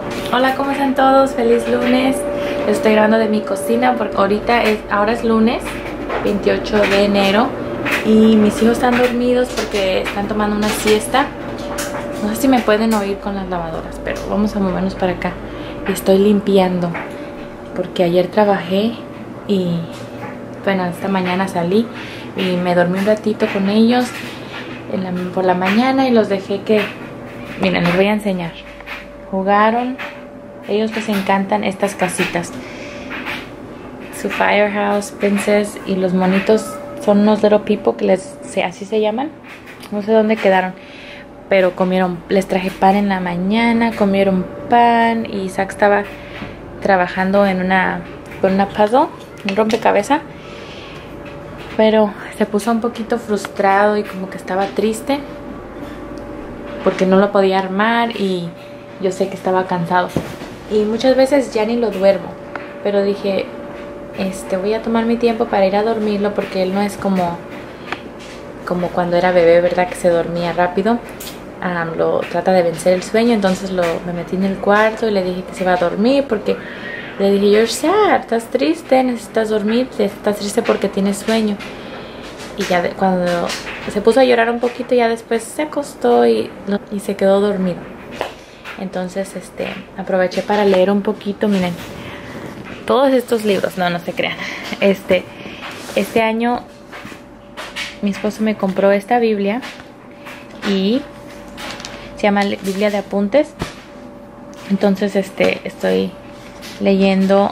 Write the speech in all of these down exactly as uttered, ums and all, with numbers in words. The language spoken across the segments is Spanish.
Hola, ¿cómo están todos? Feliz lunes. Estoy grabando de mi cocina porque ahorita es, ahora es lunes veintiocho de enero y mis hijos están dormidos porque están tomando una siesta. No sé si me pueden oír con las lavadoras, pero vamos a movernos para acá. Y estoy limpiando porque ayer trabajé y bueno, esta mañana salí y me dormí un ratito con ellos en la, por la mañana y los dejé que, miren, les voy a enseñar. Jugaron. Ellos les encantan estas casitas. Su Firehouse, Princess y los monitos son unos little people que les, así se llaman. No sé dónde quedaron, pero comieron, les traje pan en la mañana, comieron pan y Isaac estaba trabajando en una, con una puzzle, un rompecabezas. Pero se puso un poquito frustrado y como que estaba triste porque no lo podía armar y yo sé que estaba cansado. Y muchas veces ya ni lo duermo, pero dije, este, voy a tomar mi tiempo para ir a dormirlo porque él no es como, como cuando era bebé, ¿verdad? Que se dormía rápido. Um, lo trata de vencer el sueño, entonces lo, me metí en el cuarto y le dije que se iba a dormir porque le dije, you're sad, estás triste, necesitas dormir, estás triste porque tienes sueño. Y ya de, cuando se puso a llorar un poquito, ya después se acostó y, y se quedó dormido. Entonces este aproveché para leer un poquito. Miren, todos estos libros, no, no se crean. Este, este año mi esposo me compró esta Biblia y se llama Biblia de apuntes. Entonces este estoy leyendo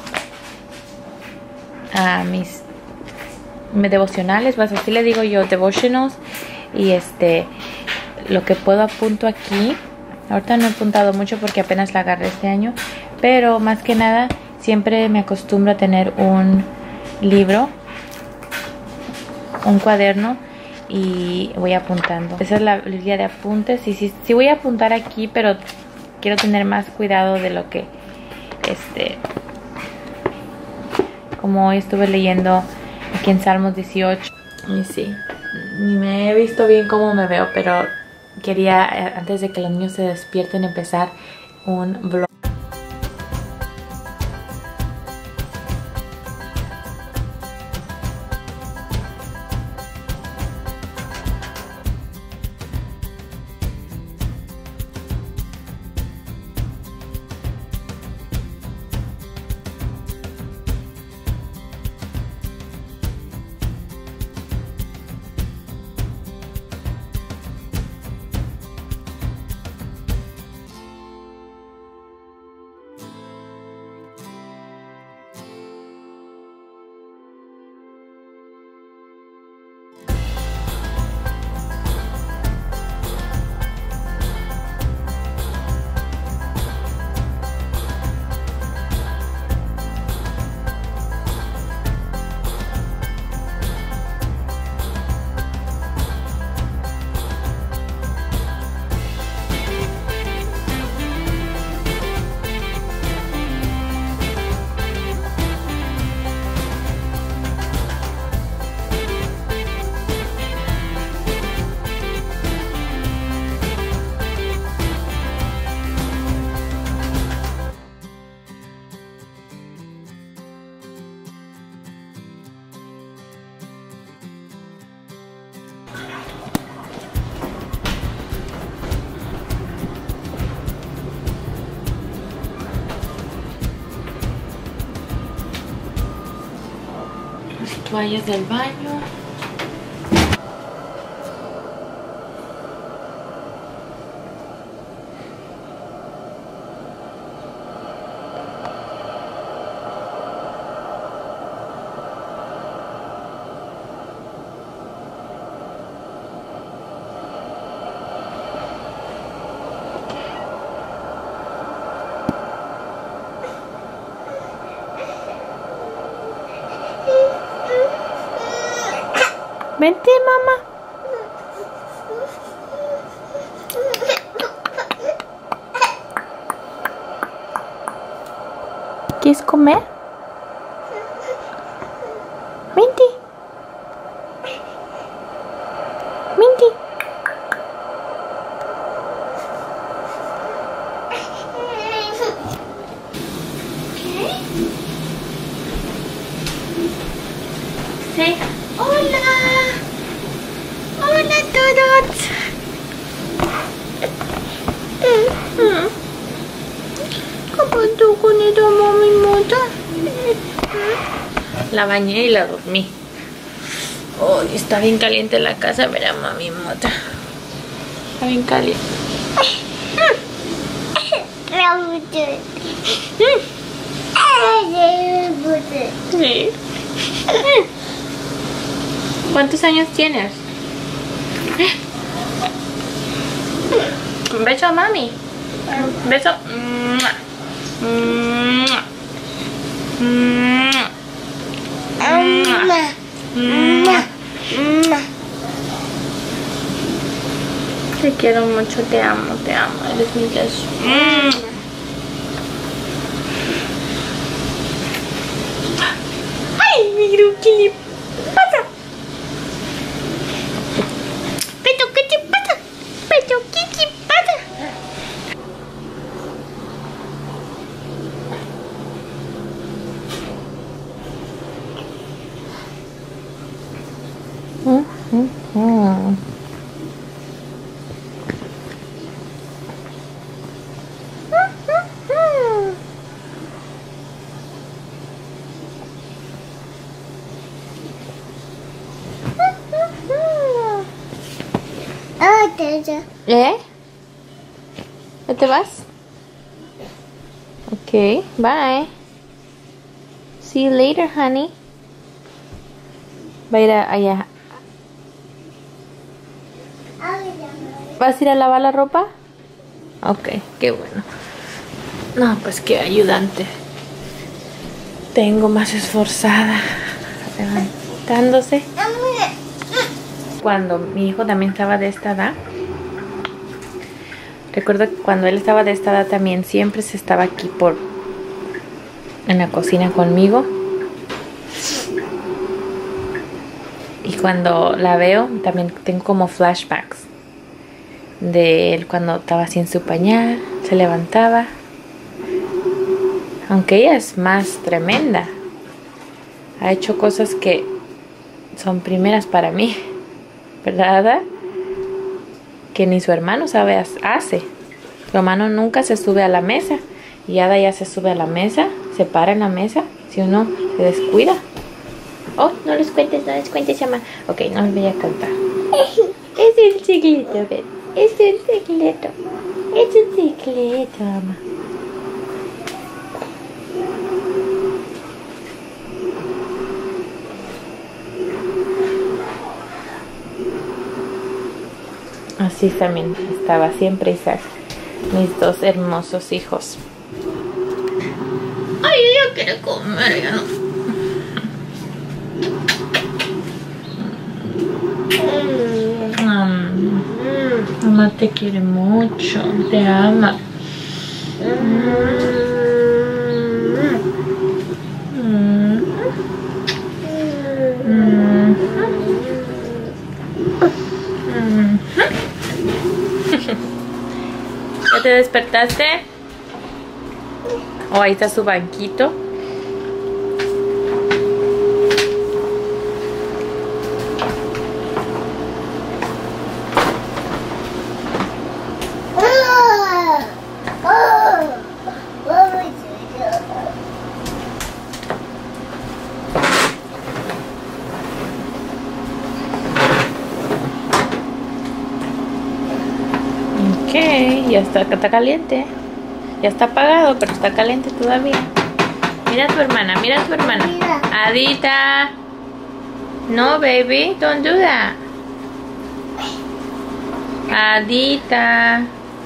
a mis, mis devocionales, pues así le digo yo, devotionals, y este lo que puedo apunto aquí. Ahorita no he apuntado mucho porque apenas la agarré este año, pero más que nada siempre me acostumbro a tener un libro, un cuaderno y voy apuntando. Esa es la Biblia de apuntes y sí, sí voy a apuntar aquí, pero quiero tener más cuidado de lo que este como hoy estuve leyendo aquí en Salmos dieciocho. Y sí, ni me he visto bien cómo me veo, pero quería, antes de que los niños se despierten, empezar un vlog. Toallas del baño. Vente, mamá. ¿Quieres comer? Vente. Vente. con esta mami mota? La bañé y la dormí. Oh, está bien caliente la casa, verá mami mota. Está bien caliente. Sí. ¿Cuántos años tienes? Un beso a mami. Un beso. Te quiero mucho, te amo, te amo. Eres mi beso. Ay, mira, ¿qué le pasa? Peto, ¿qué te pasa? Peto, ¿qué te pasa? Mm, mm, mm. ¿Eh? ¿Ya te vas? Ok, bye. See you later, honey. Va a ir a, allá. ¿Vas a ir a lavar la ropa? Ok, qué bueno. No, pues qué ayudante tengo, más esforzada, levantándose. Cuando mi hijo también estaba de esta edad, recuerdo que cuando él estaba de esta edad también siempre se estaba aquí por en la cocina conmigo. Y cuando la veo también tengo como flashbacks de él cuando estaba sin su pañal, se levantaba. Aunque ella es más tremenda, ha hecho cosas que son primeras para mí, ¿verdad, Ada? Que ni su hermano sabe hace. Su hermano nunca se sube a la mesa y Ada ya se sube a la mesa, se para en la mesa, si uno se descuida. Oh, no les cuentes, no les cuentes, mamá. Ok, no les voy a contar. Es un secreto, ven. Es un secreto. Es un secreto, mamá. Así también estaba siempre Isaac, mis dos hermosos hijos. Ay, ella quiere comer, ya no. Mm. Mamá te quiere mucho, te ama. Mm. Mm. Mm. ¿Ya te despertaste? Oh, ahí está su banquito. Ok, ya está, está caliente. Ya está apagado, pero está caliente todavía. Mira a tu hermana, mira a tu hermana. Adita. No, baby, don't do that. Adita.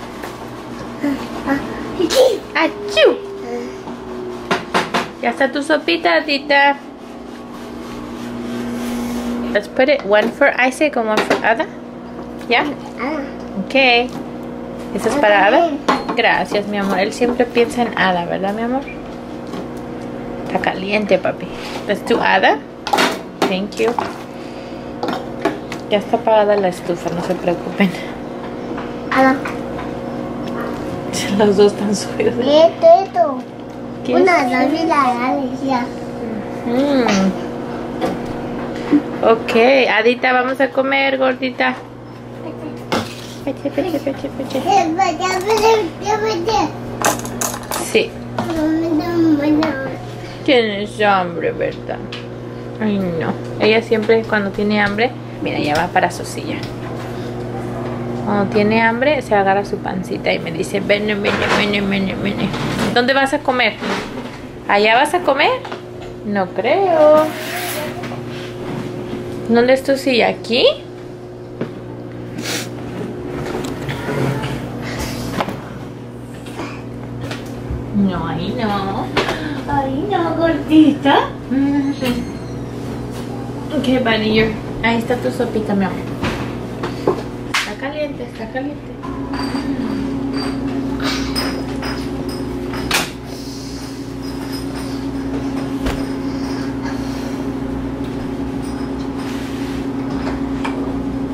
Achú. Ya está tu sopita, Adita. Let's put it one for Isaac and one for Ada. ¿Ya? Ok. ¿Eso es para Ada? Gracias, mi amor. Él siempre piensa en Ada, ¿verdad, mi amor? Está caliente, papi. Let's do Ada. Thank you. Ya está apagada la estufa, no se preocupen. Ada. Los dos están subidos. Esto, esto. ¿Qué Una es? Navidad, decía. Mm. Ok, Adita, vamos a comer, gordita. Peche, peche, peche, peche. Eh, vaya, vaya, vaya. Sí. No me Tienes hambre, ¿verdad? Ay, no. Ella siempre cuando tiene hambre, mira, ya va para su silla. Cuando tiene hambre, se agarra su pancita y me dice, ven, ven, ven, ven, ven, ven. ¿Dónde vas a comer? ¿Allá vas a comer? No creo. ¿Dónde es tu silla? ¿Aquí? No, ahí no. Ahí no, gordita. Ok, buddy, you're... ahí está tu sopita, mi amor. Está caliente, está caliente.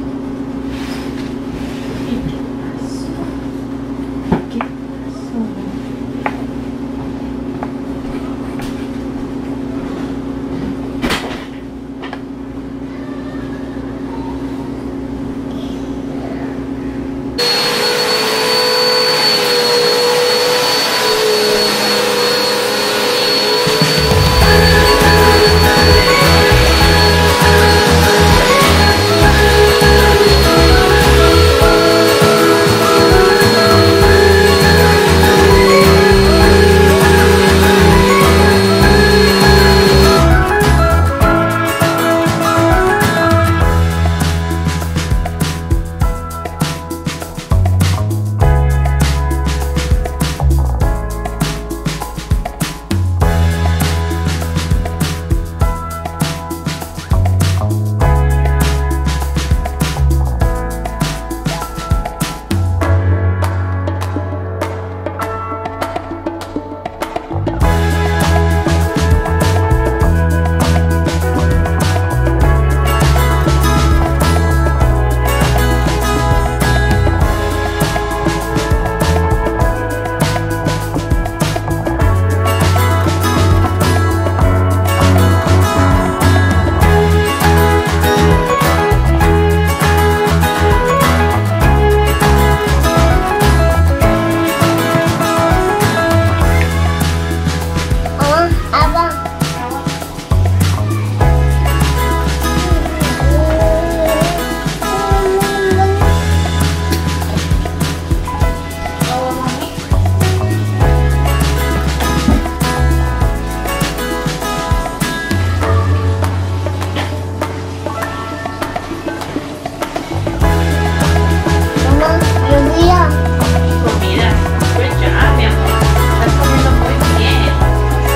¿Qué pasó? ¿Qué pasó?